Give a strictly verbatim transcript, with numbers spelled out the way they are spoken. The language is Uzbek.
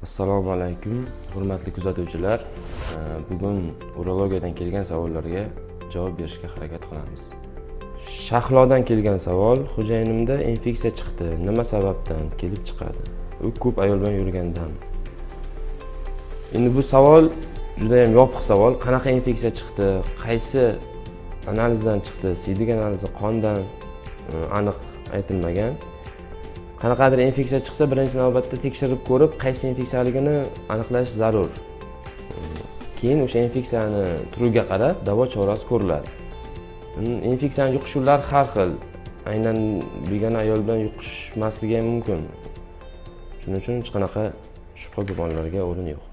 Assalomu alaykum, hurmatli kuzatuvchilar. Bugun urologiyadan kelgan savollarga javob berishga harakat qilamiz. Shahlodan kelgan savol: xo'jayinimda infeksiya chiqdi. Nima sababdan kelib chiqadi? U ko'p ayol bilan yurgandan. Endi bu savol juda ham yopiq savol. Qanaqa infeksiya chiqdi? Qaysi analizdan chiqdi? Siydik analizi, qondan aniq aytilmagan. Qanaqadir infeksiya chiqsa, birinchi navbatda tekshirib ko'rib, qaysi infeksiyaligini aniqlash zarur. Keyin o'sha infeksiyani turiga qarab davo chorasi ko'riladi. Infeksiyaning yuqish yo'llari har xil. Aynan begona ayol bilan yuqishmasligi ham mumkin. Shuning uchun hech qanaqa shubha gumonlarga o'rin yo'q.